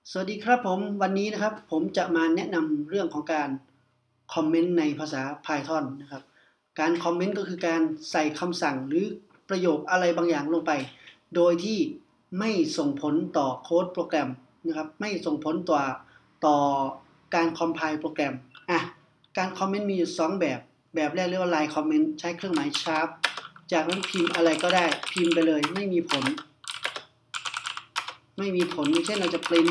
สวัสดีครับผมวันนี้นะครับผมจะมาแนะนำเรื่องของการคอมเมนต์ในภาษา Python นะครับการคอมเมนต์ก็คือการใส่คำสั่งหรือประโยคอะไรบางอย่างลงไปโดยที่ไม่ส่งผลต่อโค้ดโปรแกรมนะครับไม่ส่งผลต่อการคอมไพล์โปรแกรมการคอมเมนต์มีอยู่2แบบแรกเรียกว่า line comment ใช้เครื่องหมาย sharp จากนั้นพิมพ์อะไรก็ได้พิมพ์ไปเลยไม่มีผลเช่นเราจะ print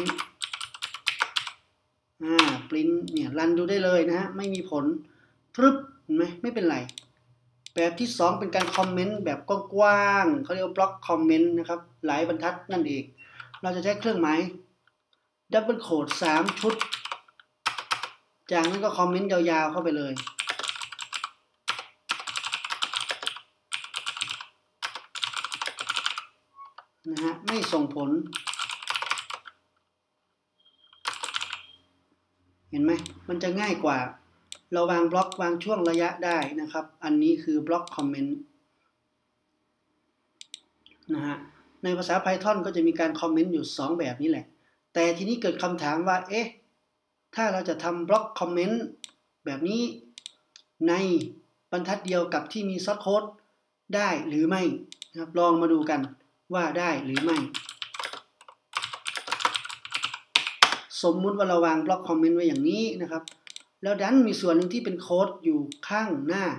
เนี่ยรันดูได้เลยนะฮะไม่มีผลปึ๊บเห็นไหมไม่เป็นไรแบบที่2เป็นการคอมเมนต์แบบกว้างๆเขาเรียกว่าบล็อกคอมเมนต์นะครับหลายบรรทัดนั่นเองเราจะใช้เครื่องหมายดับเบิลโค้ด3ชุดจากนั้นก็คอมเมนต์ยาวๆเข้าไปเลยนะฮะไม่ส่งผลเห็นไหมมันจะง่ายกว่าเราวางบล็อกวางช่วงระยะได้นะครับอันนี้คือบล็อกคอมเมนต์นะฮะในภาษา Python ก็จะมีการคอมเมนต์อยู่2แบบนี้แหละแต่ทีนี้เกิดคำถามว่าถ้าเราจะทำบล็อกคอมเมนต์แบบนี้ในบรรทัดเดียวกับที่มีซอสโค้ดได้หรือไม่นะครับลองมาดูกันว่าได้หรือไม่สมมุติว่าเราวางบล็อกคอมเมนต์ไว้อย่างนี้นะครับแล้วดันมีส่วนหนึ่งที่เป็นโค้ดอยู่ข้างหน้า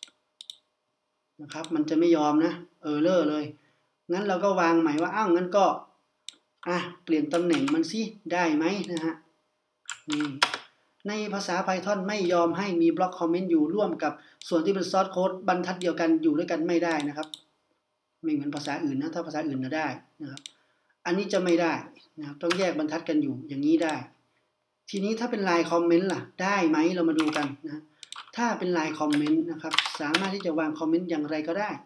นะครับมันจะไม่ยอมนะเออเลอเลยงั้นเราก็วางใหม่ว่างั้นก็เปลี่ยนตำแหน่งมันสิได้ไหมนะฮะในภาษา Python ไม่ยอมให้มีบล็อกคอมเมนต์อยู่ร่วมกับส่วนที่เป็นซอสโค้ดบรรทัดเดียวกันอยู่ด้วยกันไม่ได้นะครับไม่เหมือนภาษาอื่นนะถ้าภาษาอื่นได้นะครับอันนี้จะไม่ได้นะครับต้องแยกบรรทัดกันอยู่อย่างนี้ได้ทีนี้ถ้าเป็น line comment ล่ะได้ไหมเรามาดูกันนะถ้าเป็น line comment นะครับสามารถที่จะวางคอมเมนต์อย่างไรก็ได้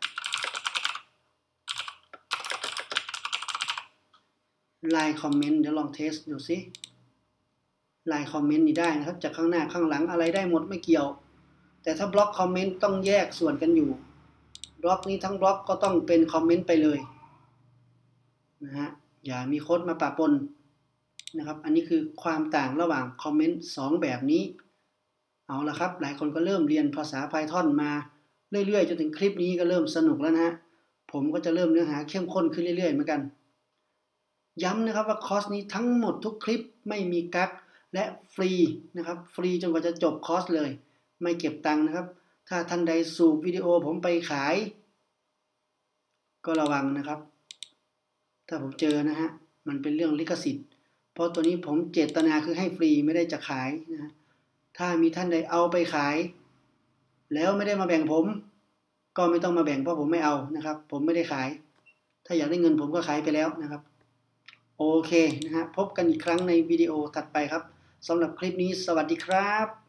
line comment เดี๋ยวลองเทสดูสิline comment นี่ได้นะครับจากข้างหน้าข้างหลังอะไรได้หมดไม่เกี่ยวแต่ถ้าบล็อกคอมเมนต์ต้องแยกส่วนกันอยู่บล็อกนี้ทั้งบล็อกก็ต้องเป็นคอมเมนต์ไปเลยนะฮะอย่ามีโค้ดมาปะปนนะครับอันนี้คือความต่างระหว่างคอมเมนต์2แบบนี้เอาละครับหลายคนก็เริ่มเรียนภาษา Python มาเรื่อยๆจนถึงคลิปนี้ก็เริ่มสนุกแล้วนะฮะผมก็จะเริ่มเนื้อหาเข้มข้นขึ้นเรื่อยๆเหมือนกันย้ำนะครับว่าคอร์สนี้ทั้งหมดทุกคลิปไม่มีกั๊กและฟรีนะครับฟรีจนกว่าจะจบคอร์สเลยไม่เก็บตังค์นะครับถ้าท่านใดสูบวิดีโอผมไปขายก็ระวังนะครับถ้าผมเจอนะฮะมันเป็นเรื่องลิขสิทธิ์เพราะตัวนี้ผมเจตนาคือให้ฟรีไม่ได้จะขายนะถ้ามีท่านใดเอาไปขายแล้วไม่ได้มาแบ่งผมก็ไม่ต้องมาแบ่งเพราะผมไม่เอานะครับผมไม่ได้ขายถ้าอยากได้เงินผมก็ขายไปแล้วนะครับโอเคนะฮะพบกันอีกครั้งในวิดีโอถัดไปครับสำหรับคลิปนี้สวัสดีครับ